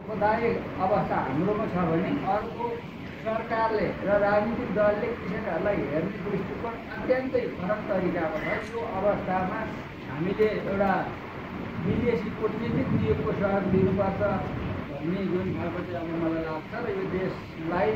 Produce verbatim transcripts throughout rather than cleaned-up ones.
दुःखदायक अवस्था हाम्रोमा छ भने अर्को सरकारले र राजनीतिक दलले कृषकहरूलाई हेर्ने दृष्टिकोण अत्यन्तै फरक तरिकाको छ। यो अवस्थामा हामीले एउटा विदेशी कूटनीतिक नियोगको सहयोग दिनुपर्छ भन्ने जुन खालको चाहिँ अब मलाई लाग्छ र यो देशलाई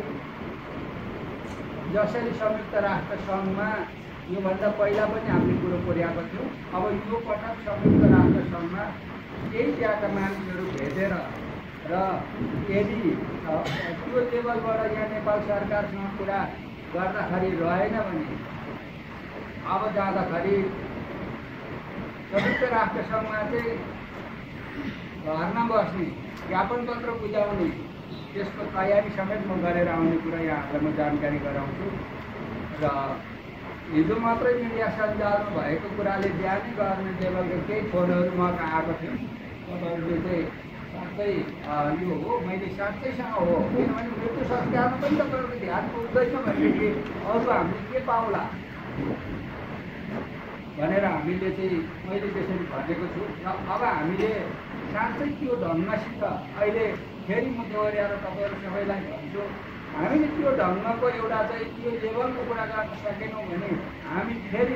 जसरी संयुक्त राष्ट्र सङ्घमा योभन्दा पहिला पनि हामीले कुरो पुर्याएको थियौँ, अब यो पटक संयुक्त राष्ट्र सङ्घमा केही त्यहाँका मानिसहरू भेटेर र यदि त्यो लेभलबाट यहाँ नेपाल सरकारसँग कुरा गर्दाखेरि रहेन भने अब जाँदाखेरि संयुक्त राष्ट्र सङ्घमा चाहिँ घरमा बस्ने ज्ञापन पत्र बुझाउने त्यसको तयारी समेत म गरेर आउने कुरा यहाँहरूलाई म जानकारी गराउँछु। र हिजो मात्रै मिडिया सञ्जालमा भएको कुराले बिहानै गभर्मेन्ट लेभलको केही फोनहरू मका आएको थियो। तपाईँहरूले चाहिँ साँच्चै यो हो, मैले साँच्चैसँग हो, किनभने मृत्यु संस्कारमा पनि तपाईँहरूको ध्यान पुग्दैन भनेदेखि अरू हामीले के पाउला भनेर हामीले चाहिँ मैले त्यसरी भनेको छु। र अब हामीले साँच्चै त्यो ढङ्गसित अहिले फेरि म दोहोऱ्याएर तपाईँहरू सबैलाई भन्छु, हामीले त्यो ढङ्गको एउटा चाहिँ त्यो लेभलको कुरा गर्न सकेनौँ भने हामी फेरि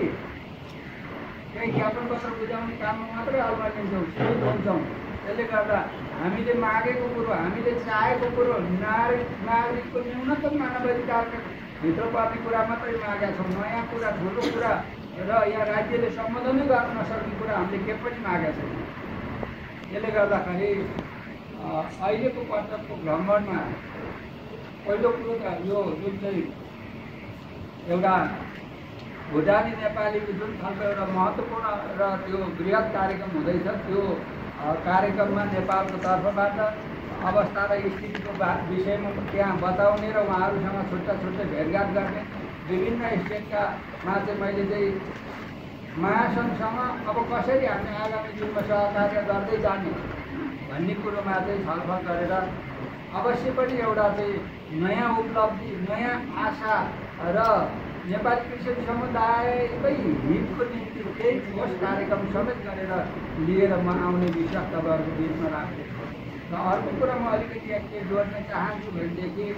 केही ज्ञापन पत्र बुझाउने काममा मात्रै अल्मा लिन्छौँ, सिमित हुन्छौँ। त्यसले गर्दा हामीले मागेको कुरो, हामीले चाहेको कुरो नागरिक नागरिकको न्यूनतम मानवाधिकारको भित्र पर्ने कुरा मात्रै मागेका छौँ। नयाँ कुरा, ठुलो कुरा र यहाँ राज्यले सम्बोधनै गर्न नसक्ने कुरा हामीले के पनि मागेका छैनौँ। त्यसले गर्दाखेरि अहिलेको पटकको भ्रमणमा पहिलो कुरो त यो जुन चाहिँ एउटा भुटानी नेपालीको जुन खालको एउटा महत्त्वपूर्ण र त्यो बृहत कार्यक्रम हुँदैछ, त्यो कार्यक्रममा नेपालको तर्फबाट अवस्था र स्थितिको विषयमा त्यहाँ बताउने र उहाँहरूसँग छुट्टा छुट्टै भेटघाट गर्ने विभिन्न स्टेटकामा चाहिँ मैले चाहिँ महासङ्घसँग अब कसरी हामी आगामी दिनमा सहकार्य गर्दै जाने भन्ने कुरोमा चाहिँ छलफल गरेर अवश्य पनि एउटा चाहिँ नयाँ उपलब्धि, नयाँ आशा र नेपाली कृषक समुदायकै हितको निम्ति केही ठोस कार्यक्रम समेत गरेर लिएर म आउने विश्वास तपाईँहरूको बिचमा राख्छु। र अर्को कुरा म अलिकति यहाँ के जोड्न चाहन्छु भनेदेखि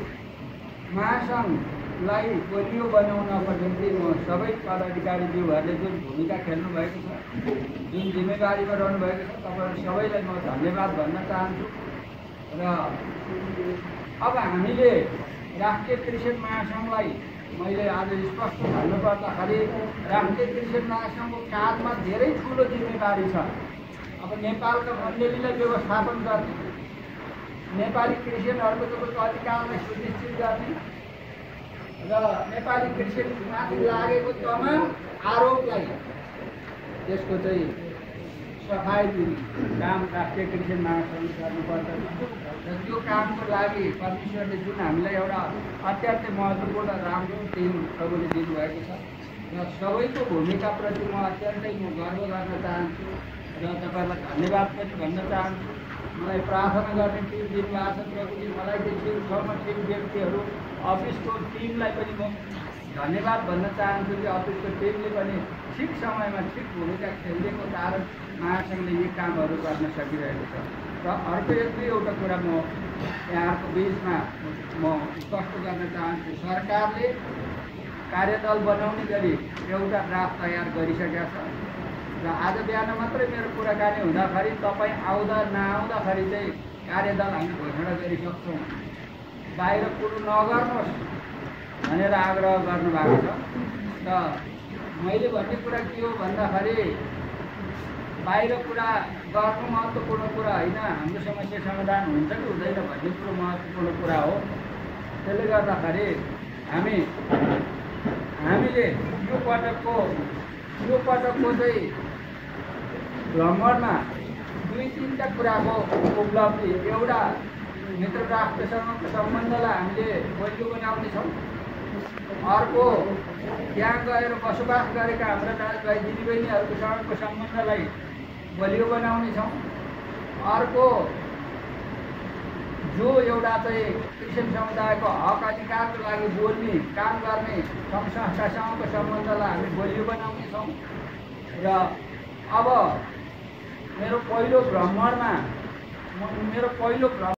महासङ्घलाई बलियो बनाउनको निम्ति म सबै पदाधिकारीज्यूहरूले जुन भूमिका खेल्नु भएको छ, जुन जिम्मेवारीमा रहनु भएको छ, तपाईँहरू सबैलाई म धन्यवाद भन्न चाहन्छु। र अब हामीले राष्ट्रिय कृषक महासङ्घलाई मैले आज स्पष्ट भन्नुपर्दाखेरि राष्ट्रिय कृषक महासङ्घको काँधमा धेरै ठुलो जिम्मेवारी छ। अब नेपालका मण्डलीलाई व्यवस्थापन गर्ने, नेपाली कृषकहरूको तपाईँको अधिकारलाई सुनिश्चित गर्ने र नेपाली कृषकमाथि लागेको तमाम आरोपलाई त्यसको चाहिँ सफाइ दिने काम राष्ट्रिय कृषक महासङ्घ गर्नुपर्दछ। र त्यो कामको लागि परमेश्वरले जुन हामीलाई एउटा अत्यन्तै महत्त्वपूर्ण राम्रो टिम सबैले दिनुभएको छ र सबैको भूमिकाप्रति म अत्यन्तै म गर्व गर्न चाहन्छु र तपाईँहरूलाई धन्यवाद पनि भन्न चाहन्छु। मलाई प्रार्थना गर्ने टिम दिनुभएको छ प्रभुजी, मलाई त्यो ठाउँमा टिम व्यक्तिहरू अफिसको टिमलाई पनि म धन्यवाद भन्न चाहन्छु कि अफिसको टिमले पनि ठिक समयमा ठिक भूमिका खेलिदिएको कारण महासङ्घले यी कामहरू गर्न सकिरहेको छ। र अर्को एक दुईवटा कुरा म यहाँहरूको बिचमा म स्पष्ट गर्न चाहन्छु। सरकारले कार्यदल बनाउने गरी एउटा ड्राफ्ट तयार गरिसकेका छ र आज बिहान मात्रै मेरो कुराकानी हुँदाखेरि तपाईँ आउँदा नआउँदाखेरि चाहिँ कार्यदल हामी घोषणा गरिसक्छौँ, बाहिर कुरो नगर्नुहोस् भनेर आग्रह गर्नुभएको छ। र मैले भन्ने कुरा के हो भन्दाखेरि बाहिर कुरा गर्नु महत्त्वपूर्ण कुरा होइन, हाम्रो समस्या समाधान हुन्छ कि हुँदैन भन्ने कुरो महत्त्वपूर्ण कुरा हो। त्यसले गर्दाखेरि हामी हामीले यो पटकको यो पटकको चाहिँ भ्रमणमा दुई तिनवटा कुराको उपलब्धि, एउटा मित्र राष्ट्रसँगको सम्बन्धलाई हामीले बलियो बनाउनेछौँ, अर्को त्यहाँ गएर बसोबास गरेका हाम्रा दाजुभाइ दिदीबहिनीहरूसँगको सम्बन्धलाई बलियो बनाउनेछौँ, अर्को जो एउटा चाहिँ कृषक समुदायको हक अधिकारको लागि बोल्ने काम गर्ने सङ्घ संस्थासँगको सम्बन्धलाई हामी बलियो बनाउनेछौँ। र अब मेरो पहिलो भ्रमणमा मेरो पहिलो